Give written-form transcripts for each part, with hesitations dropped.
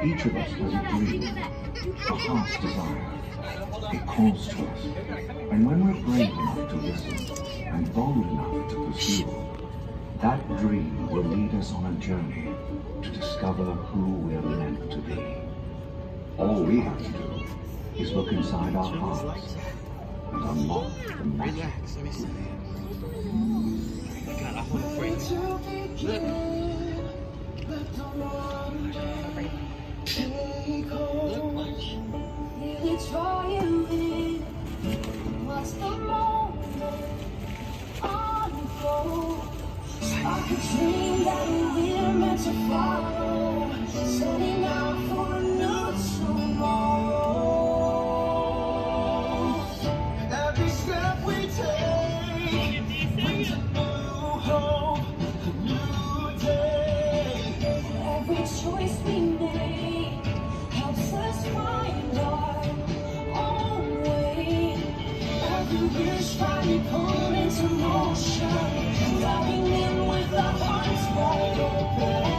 Each of us has a dream, a heart's desire. It calls to us. And when we're brave enough to listen and bold enough to pursue, that dream will lead us on a journey to discover who we're meant to be. All we have to do is look inside our hearts and unlock the magic. Relax, let me see. God, I hold it for you. What's the moment unfold? I could dream that we're meant to follow, setting out for a new tomorrow. Every step we take brings a new hope, a new day. Every choice we make helps us find our own way. Every wish finally pulled into motion, diving in with our hearts wide open.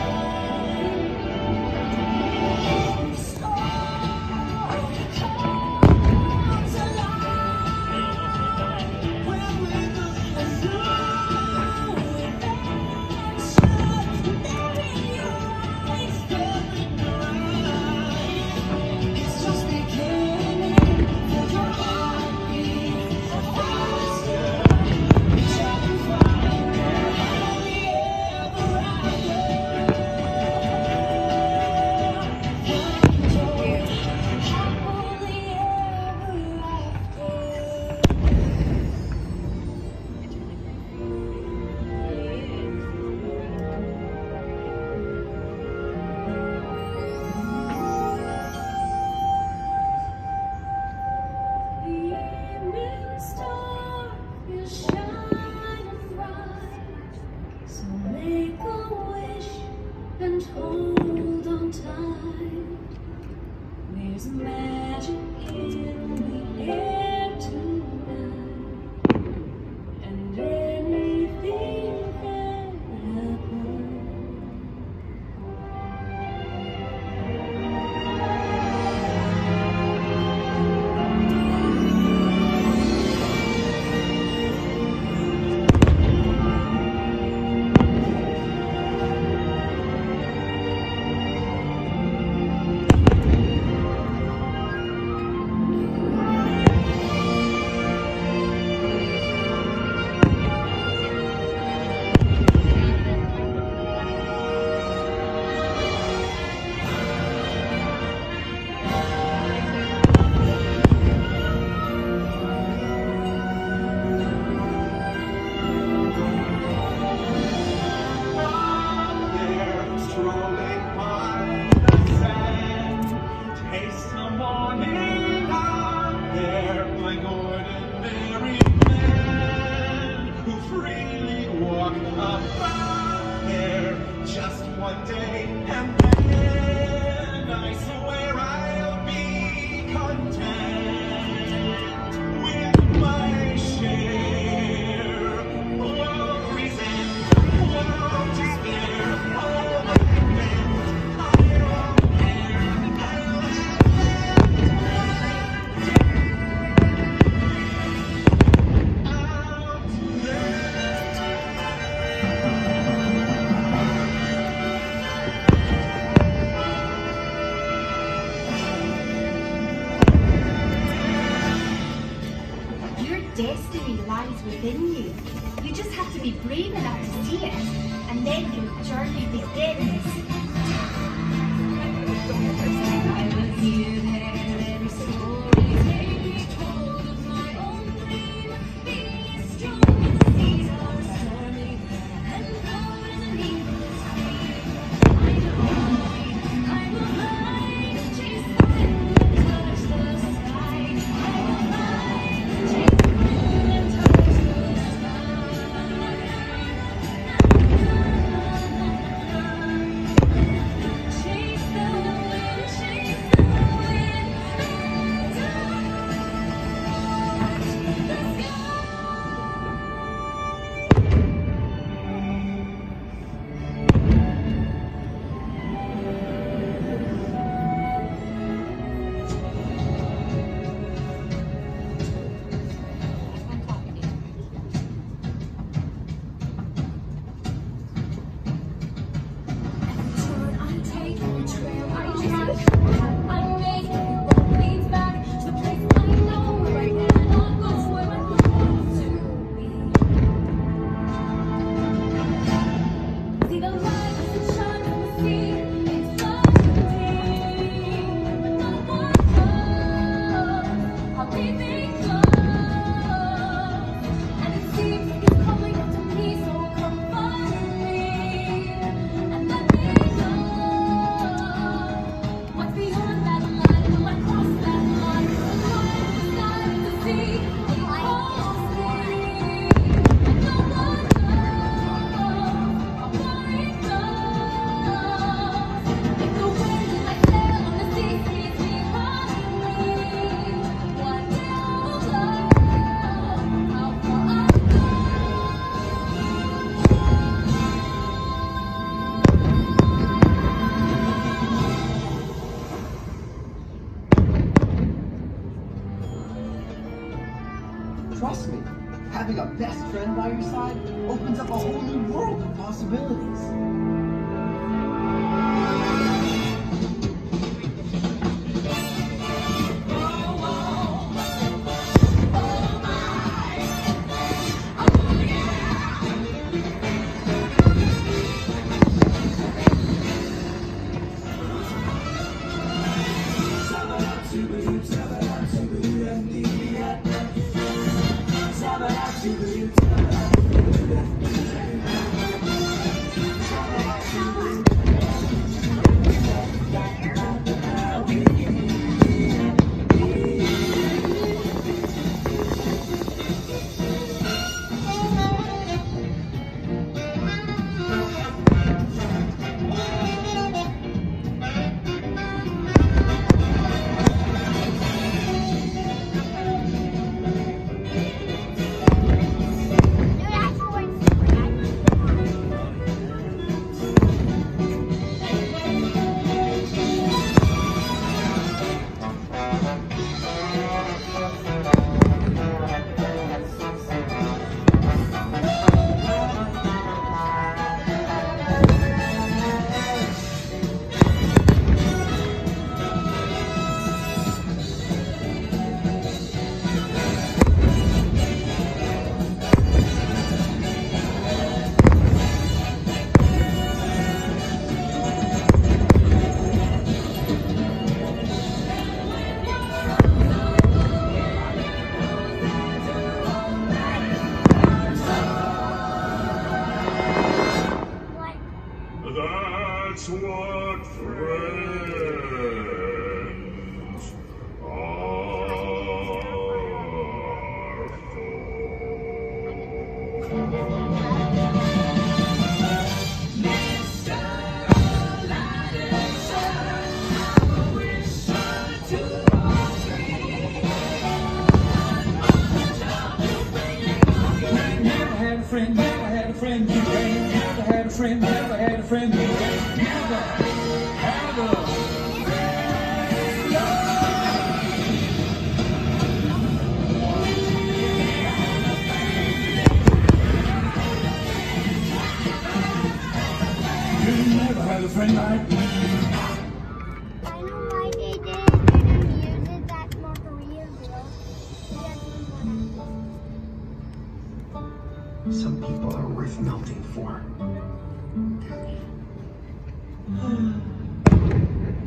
Every star comes alive when with a new adventure. Maybe your eyes getting right. It's just beginning. Feel your heartbeat faster. Reach out and find her happily ever after. Happily ever The evening star is shining bright, so make a wish and hold on tight. There's magic in the air tonight, and anything can happen. One day, and then I swear I'll be content with my share of resent, of despair, all the men I don't care. I'll have out Your destiny lies within you. You just have to be brave enough to see it, and then your journey begins. I will hear that every story may be told of my own dream. Be strong when the seas are stormy, and love is an eagle's wing. I will fly, chase the wind and touch the sky. I will fly, chase the wind and touch the sky. having a best friend by your side opens up a whole new world of possibilities. That's what friends are Never had a friend, never had a friend you ain't. Never had a friend, never had a friend you ain't. Never had a You never had a friend like me. I know why they didn't use it that North Korea girl. Some people are worth melting for.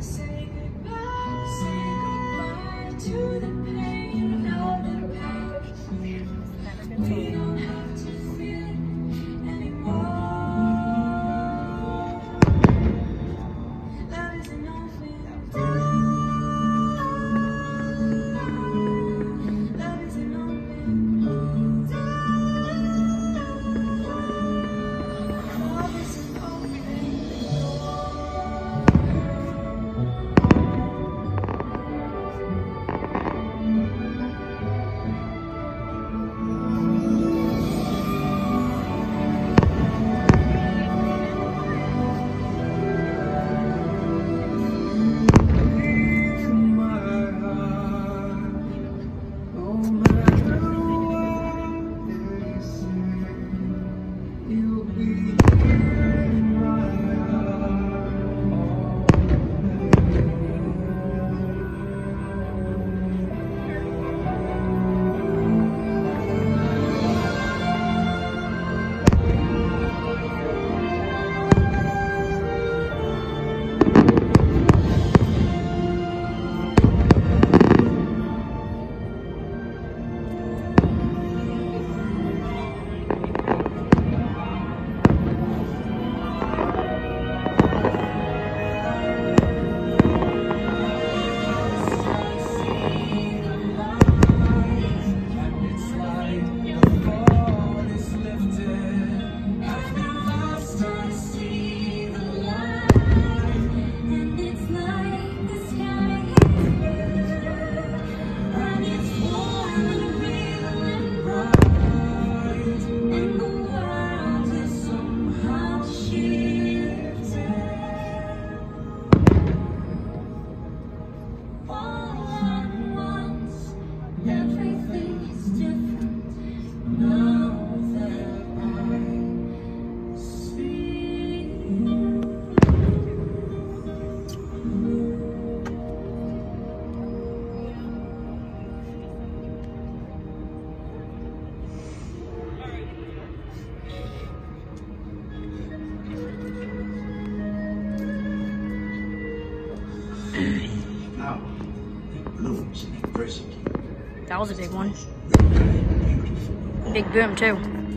Flower blooms in the present. That was a big one. Beautiful. Big boom too.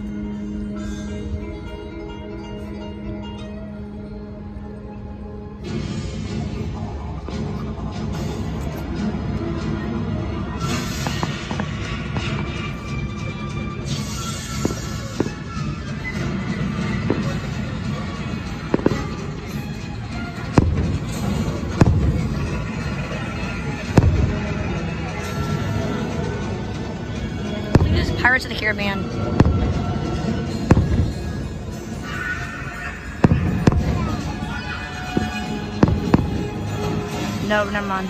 Pirates of the Caribbean. No, never mind.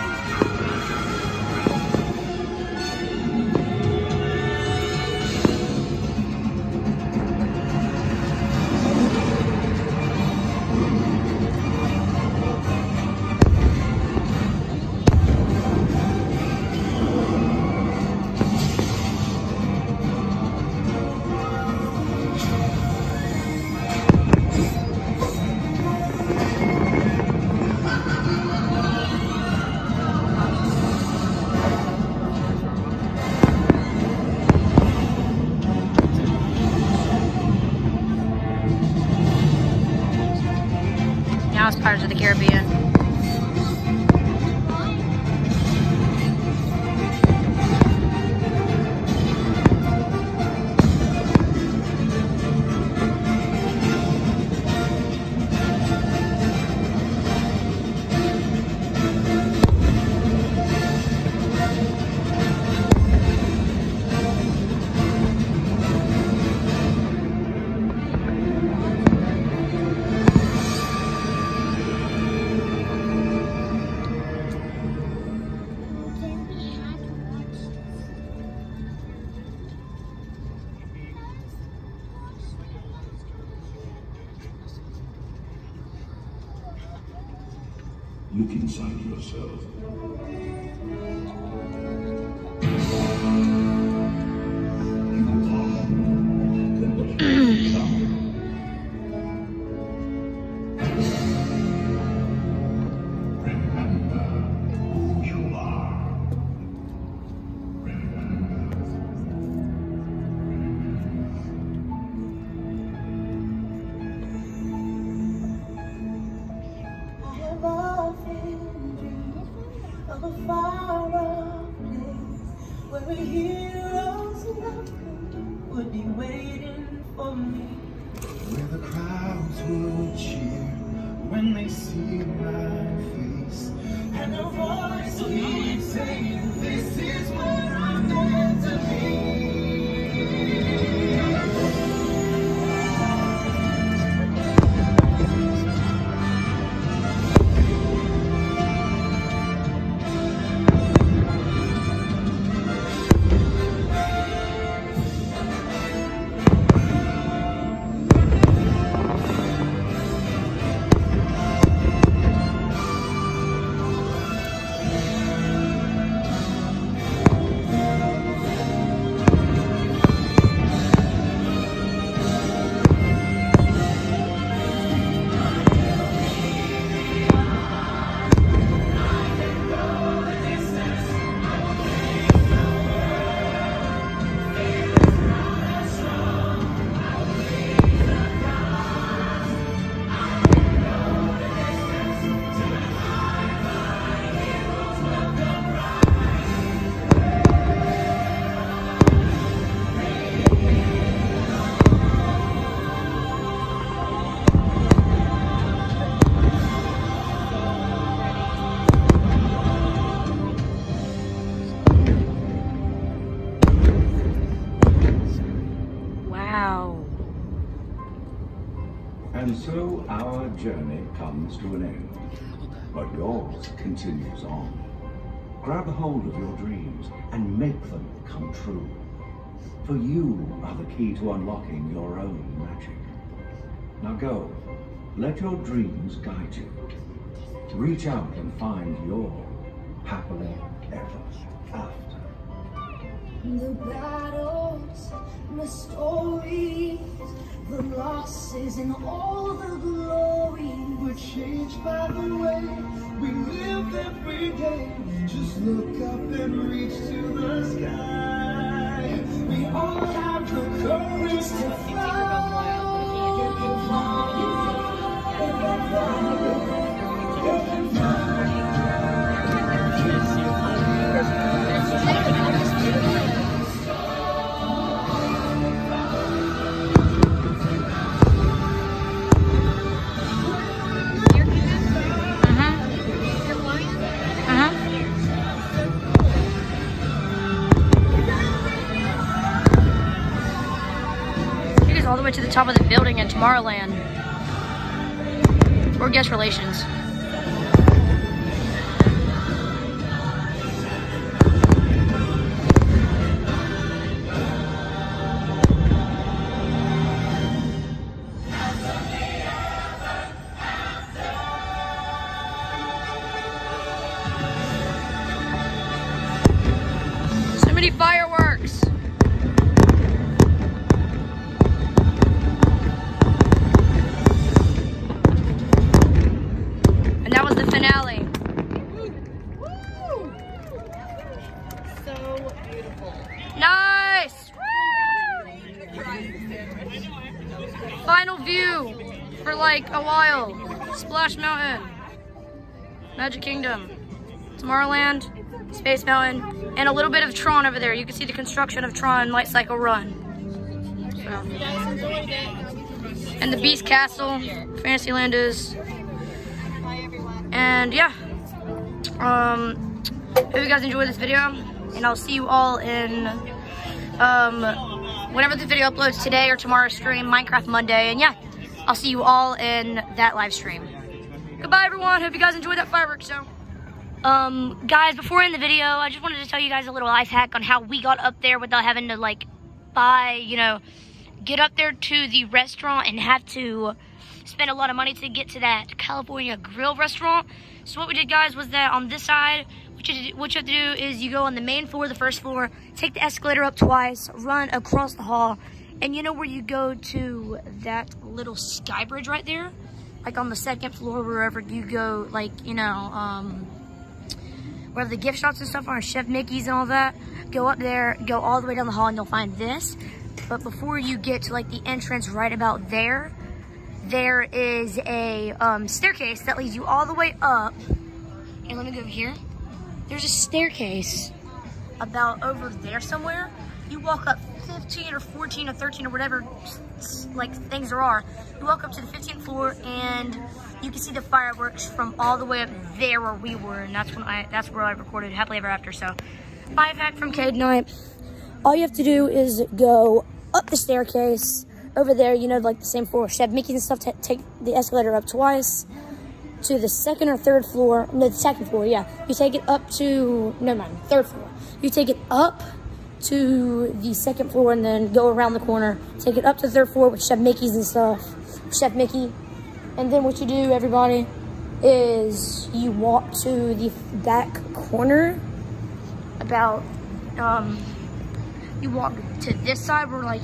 Now it's Pirates of the Caribbean. Look inside yourself. You are than what you become. Remember who you are. I have often dreamed of a far-off place where heroes would be waiting for me. Where the crowds will cheer when they see my face, And a voice keeps saying, this is where I'm meant to be. Wow. And so our journey comes to an end, but yours continues on. Grab a hold of your dreams and make them come true. For you are the key to unlocking your own magic. Now go, let your dreams guide you. Reach out and find your happily ever after. The battles, the stories, the losses, and all the glory we're changed by the way we live look up and reach to the sky. We all have the courage to fly. All the way to the top of the building in Tomorrowland. Or guest relations. So many fireworks. That was the finale. Woo! So beautiful. Nice! Final view for like a while. Splash Mountain, Magic Kingdom, Tomorrowland, Space Mountain, and a little bit of Tron over there. You can see the construction of Tron Light Cycle Run. So. And the Beast Castle, Fantasyland is. And yeah, hope you guys enjoyed this video, and I'll see you all in whenever the video uploads, today or tomorrow's stream, Minecraft Monday. And yeah, I'll see you all in that live stream. Goodbye, everyone. Hope you guys enjoyed that fireworks show. Guys, before I end the video, I just wanted to tell you guys a little life hack on how we got up there without having to like buy, get up there to the restaurant and have to spend a lot of money to get to that California Grill restaurant. So what we did, guys, was that on this side, what you have to do is you go on the main floor, the first floor, take the escalator up twice, run across the hall, and you know where you go to that little sky bridge right there? Like on the second floor, wherever you go, like, where the gift shops and stuff are, Chef Mickey's and all that. Go up there, go all the way down the hall, and you'll find this. But before you get to like the entrance right about there, there is a staircase that leads you all the way up. And let me go over here. There's a staircase about over there somewhere. You walk up 15 or 14 or 13 or whatever like things there are. You walk up to the 15th floor and you can see the fireworks from all the way up there where we were, and that's where I recorded Happily Ever After. So, life hack from Cade Knight. All you have to do is go up the staircase. Over there, like the same floor, Chef Mickey and stuff, take the escalator up twice to the second or third floor. No, the second floor, yeah. You take it up to, third floor. You take it up to the second floor and then go around the corner. Take it up to the third floor with Chef Mickey's and stuff. Chef Mickey. And then what you do, everybody, is you walk to the back corner about, you walk to this side where, like,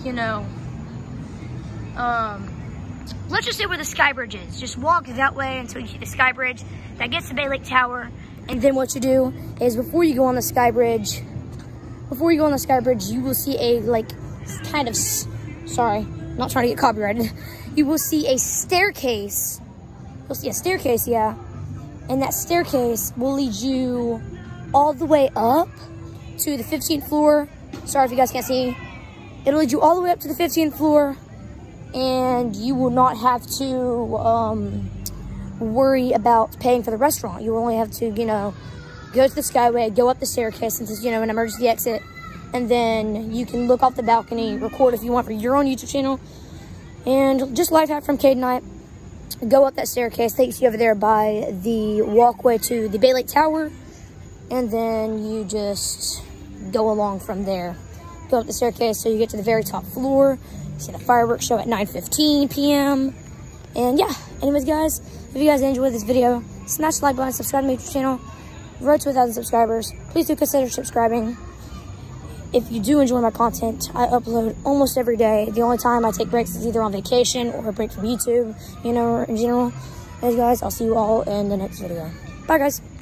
let's just say where the sky bridge is. Just walk that way until you see the sky bridge. That gets to Bay Lake Tower. And then what you do is before you go on the sky bridge, you will see a, like, kind of, sorry, not trying to get copyrighted. You will see a staircase. You'll see a staircase, yeah. And that staircase will lead you all the way up to the 15th floor. Sorry if you guys can't see. It'll lead you all the way up to the 15th floor. And you will not have to worry about paying for the restaurant. You will only have to, go to the Skyway, go up the staircase into, an emergency exit, and then you can look off the balcony, record if you want for your own YouTube channel. And just life hack from Cade Knight. Go up that staircase, takes you over there by the walkway to the Bay Lake Tower, and then you just go along from there. Go up the staircase so you get to the very top floor. See the fireworks show at 9:15 p.m. And yeah, anyways, guys, if you guys enjoyed this video, smash the like button, subscribe to my YouTube channel. Road to 1,000 subscribers. Please do consider subscribing. If you do enjoy my content, I upload almost every day. The only time I take breaks is either on vacation or a break from YouTube, in general. Anyways, guys, I'll see you all in the next video. Bye, guys.